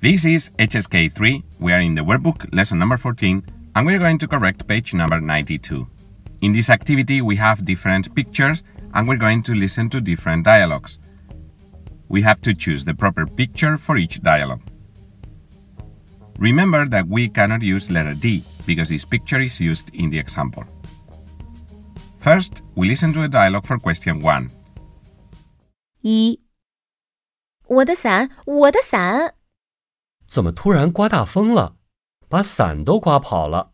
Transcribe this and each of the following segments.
This is HSK3. We are in the workbook lesson number 14 and we're going to correct page number 92. In this activity we have different pictures and we're going to listen to different dialogues. We have to choose the proper picture for each dialogue. Remember that we cannot use letter D because this picture is used in the example. First, we listen to a dialogue for question 1. 1. 我的伞，我的伞。 怎么突然刮大风了？把伞都刮跑了。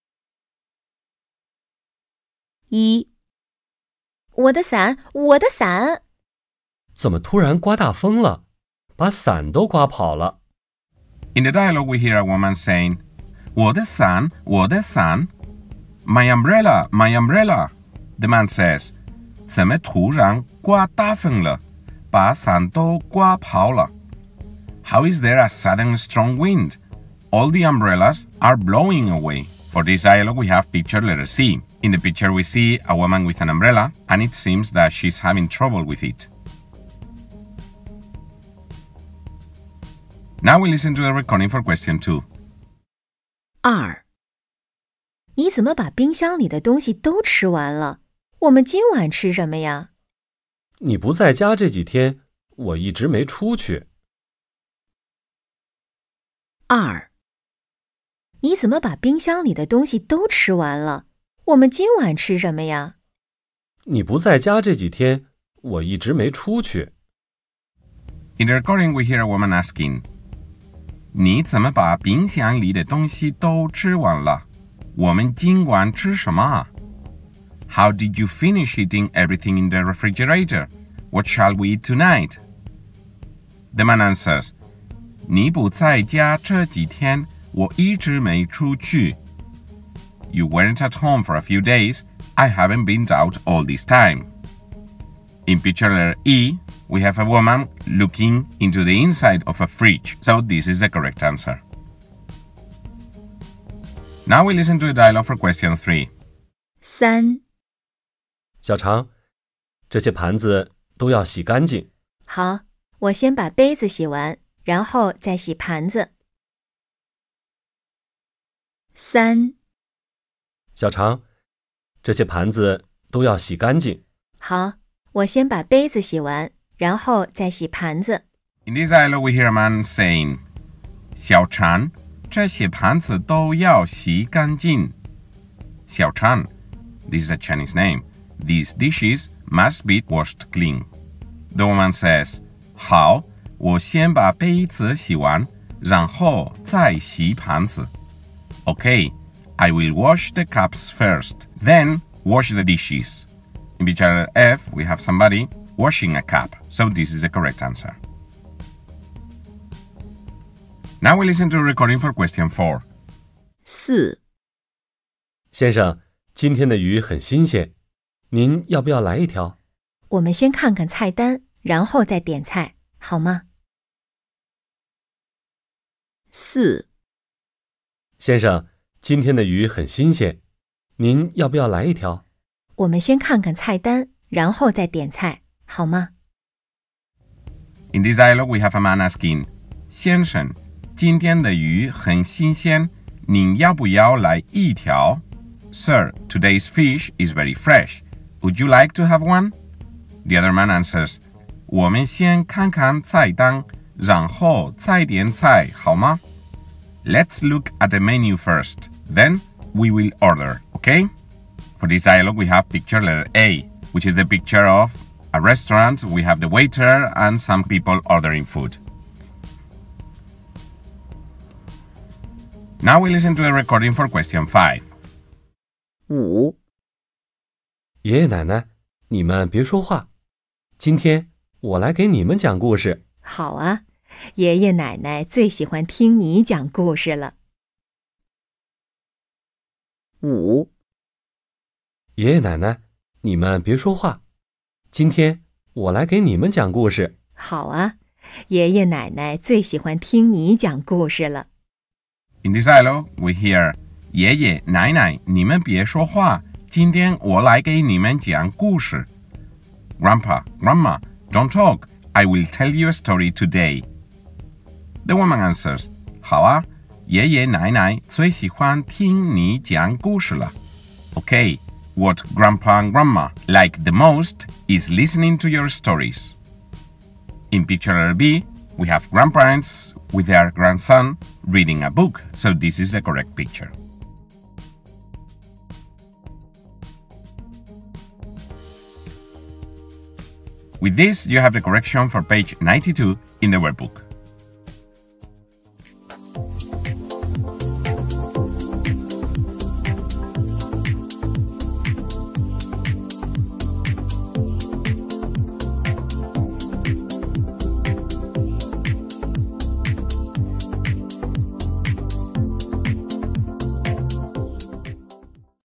1. 我的伞，我的伞。 怎么突然刮大风了？把伞都刮跑了。 In the dialogue, we hear a woman saying, 我的伞，我的伞。My umbrella, my umbrella. The man says, 怎么突然刮大风了？把伞都刮跑了。How is there a sudden strong wind? All the umbrellas are blowing away. For this dialogue, we have picture letter C. In the picture, we see a woman with an umbrella, and it seems that she's having trouble with it. Now we listen to the recording for question 2. 2. 你怎么把冰箱里的东西都吃完了？我们今晚吃什么呀？ 你不在家这几天，我一直没出去。 2. 你怎么把冰箱里的东西都吃完了？我们今晚吃什么呀？ 你不在家这几天，我一直没出去。 In the recording, we hear a woman asking, 你怎么把冰箱里的东西都吃完了？我们今晚吃什么？ How did you finish eating everything in the refrigerator? What shall we eat tonight? The man answers, 你不在家这几天，我一直没出去。You weren't at home for a few days. I haven't been out all this time. In picture letter E, we have a woman looking into the inside of a fridge. So this is the correct answer. Now we listen to a dialogue for question 3. 3. 小常，这些盘子都要洗干净。 好，我先把杯子洗完，然后再洗盘子。3. 小常，这些盘子都要洗干净。 好，我先把杯子洗完，然后再洗盘子。 In this dialogue, we hear a man saying, 小常，这些盘子都要洗干净。小常, this is a Chinese name. These dishes must be washed clean. The woman says, 好，我先把杯子洗完，然后再洗盘子。Okay, I will wash the cups first, then wash the dishes. In picture F, we have somebody washing a cup, so this is the correct answer. Now we listen to a recording for question 4. 4. 先生，今天的鱼很新鲜，您要不要来一条？ 我们先看看菜单，然后再点菜，好吗？ 4. 先生，今天的鱼很新鲜，您要不要来一条？ 我们先看看菜单，然后再点菜，好吗？ In this dialogue, we have a man asking, 先生，今天的鱼很新鲜，您要不要来一条？ Sir, today's fish is very fresh. Would you like to have one? The other man answers, 我们先看看菜单，然后再点菜，好吗？ Let's look at the menu first, then we will order, okay? For this dialogue, we have picture letter A, which is the picture of a restaurant. We have the waiter and some people ordering food. Now we listen to the recording for question 5. 5. 爷爷奶奶，你们别说话，今天我来给你们讲故事。 好啊，爷爷奶奶最喜欢听你讲故事了。5. 爷爷奶奶，你们别说话，今天我来给你们讲故事。 好啊，爷爷奶奶最喜欢听你讲故事了。 In this dialogue, we hear, 爷爷奶奶，你们别说话，今天我来给你们讲故事。Grandpa, Grandma, don't talk. I will tell you a story today. The woman answers, 好啊，爷爷奶奶最喜欢听你讲故事了。Okay, what Grandpa and Grandma like the most is listening to your stories. In picture letter B, we have grandparents with their grandson reading a book, so this is the correct picture. With this, you have the correction for page 92 in the workbook.